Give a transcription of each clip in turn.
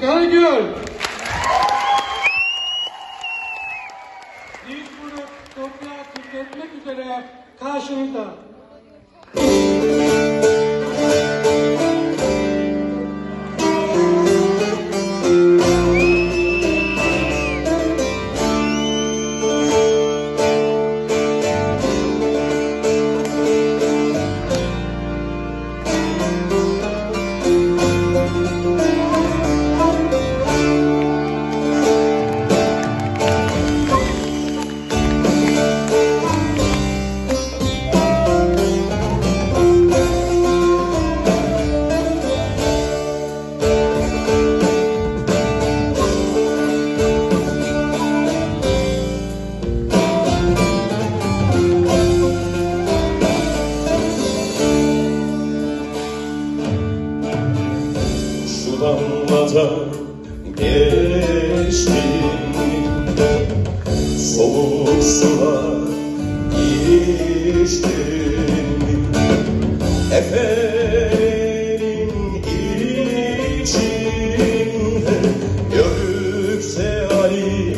Karagöl. İlk grup toprağı tüketmek üzere karşınızda. Damladan geçtim, soğuk sular içtim. Efendim içimde yörükse Ali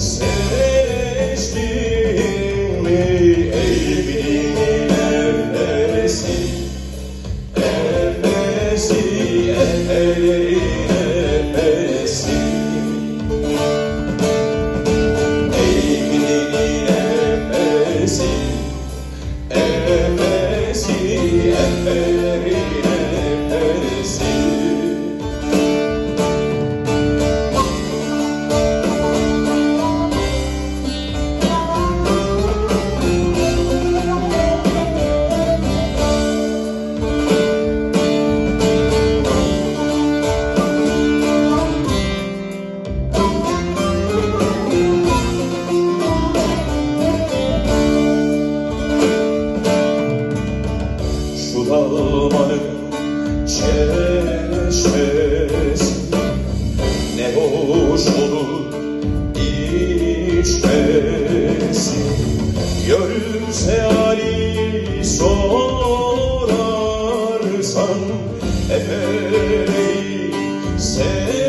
seçtim. Ey bilin nefesi, nefesi, ey Dalmanın çeşmesi ne hoş olur içmesi. Görürse Ali sorarsan epey